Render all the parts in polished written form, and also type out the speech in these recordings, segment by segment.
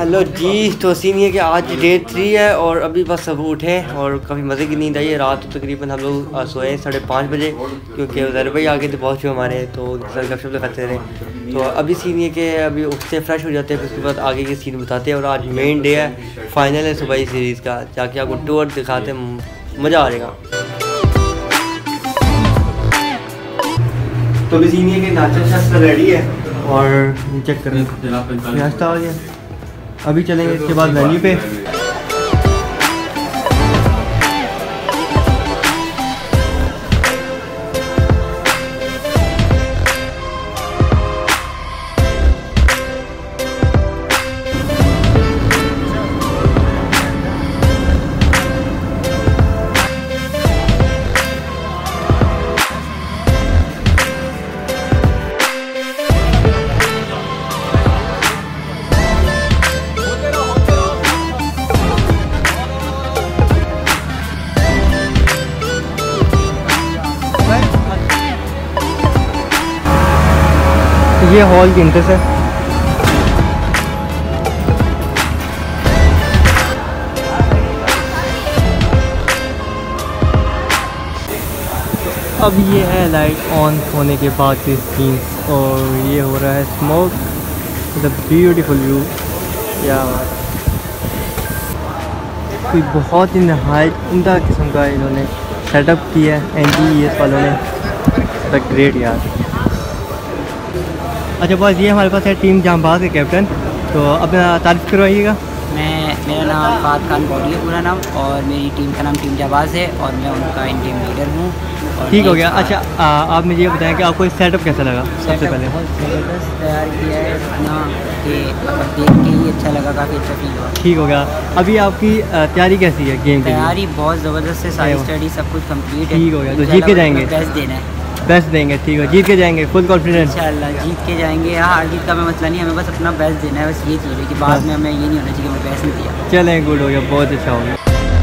Hello जी। तो scene ये कि आज डे 3 है और अभी बस सब उठे और काफ़ी मज़े की नींद आई है। रात तकरीबन हम लोग सोए 5:30 बजे क्योंकि उधर भाई आगे थे बहुत जो हमारे, तो उनके साथ गपशप लगाते रहे। तो अभी सीन ये कि अभी उठते फ्रेश हो जाते हैं, फिर उसके बाद आगे के सीन बताते हैं। और आज मेन डे है, फाइनल है सुबह सीरीज़ का, जाके आपको टूर दिखाते हैं, मज़ा आ जाएगा। तो अभी सीन ये कि नाश्ता रेडी है और चेक करें नाश्ता हो गया। अभी चलेंगे इसके बाद वेन्यू पे। ये हॉल की एंट्रेंस है। अब ये है लाइट ऑन होने के बाद की सीन और ये हो रहा है स्मोक, द ब्यूटीफुल व्यू। क्या बात, कोई बहुत ही नहायत उम्दा किस्म का इन्होंने सेटअप किया है NGES वालों ने। द ग्रेट यार। अच्छा बॉस, ये हमारे पास है टीम जांबाज के कैप्टन, तो अपना तारीफ करवाइएगा। मेरा नाम फात खान बॉडी है पूरा नाम, और मेरी टीम का नाम टीम जांबाज है और मैं उनका टीम लीडर हूँ। ठीक हो गया। अच्छा आप मुझे ये बताएं कि आपको इस सेटअप कैसा लगा? सबसे पहले बहुत ज़बरदस्त तैयार किया है इतना कि देख के ही अच्छा लगा, काफ़ी अच्छा फील हुआ। ठीक हो गया। अभी आपकी तैयारी कैसी है गेम की? तैयारी बहुत ज़बरदस्त है, सारी स्टडी सब कुछ कंप्लीट है। ठीक हो गया, तो जीत के जाएंगे? बेस्ट देना है, बेस्ट देंगे। ठीक है, जीत के जाएंगे, फुल कॉन्फिडेंस इंशाल्लाह जीत के जाएंगे। हार जीत का हमें मसला नहीं, हमें बस अपना बेस्ट देना है, बस ये चीज़ है कि बाद में हमें ये नहीं होना चाहिए कि हमें बेस्ट नहीं दिया। चलें, गुड हो गया, बहुत अच्छा हो गया।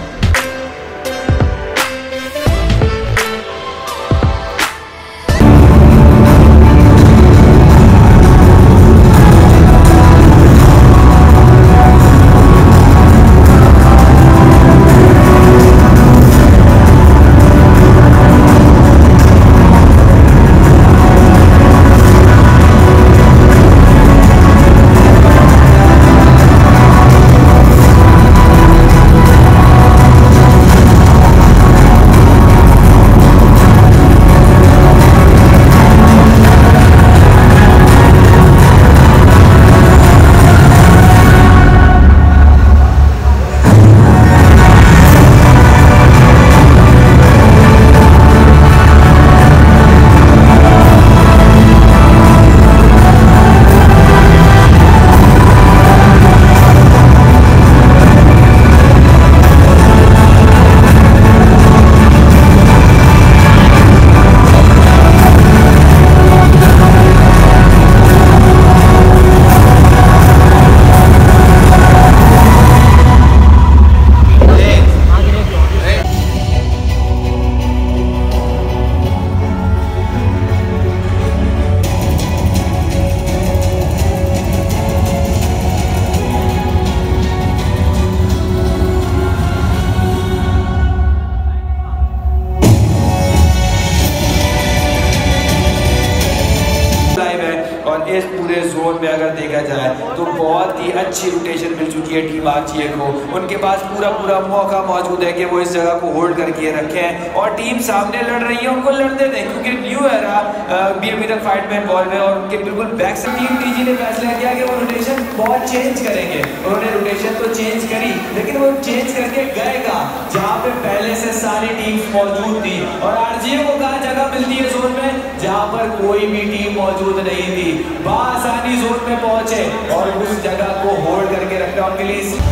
इस पूरे जोन में अगर देखा जाए तो बहुत ही अच्छी रोटेशन मिल चुकी है टीम आरजीए को। उनके पास पूरा मौका मौजूद है कि वो इस जगह को होल्ड करके रखें और टीम सामने लड़ रही है उनको लड़ने दें, क्योंकि न्यू एरा भी अभी तक फाइट में इन्वॉल्व है। और उनके बिल्कुल बैक से टीम टीजी ने फैसला किया कि वो रोटेशन बहुत चेंज करेंगे। उन्होंने रोटेशन तो चेंज करी, लेकिन वो चेंज करके गए कहाँ, जहाँ पे पहले से सारी टीम्स मौजूद थी। और आरजीए को कहाँ जगह मिलती है जोन में, जहाँ पर कोई भी टीम मौजूद नहीं थी, आसानी जोन में पहुंचे और उस जगह को होल्ड करके रखना उनके लिए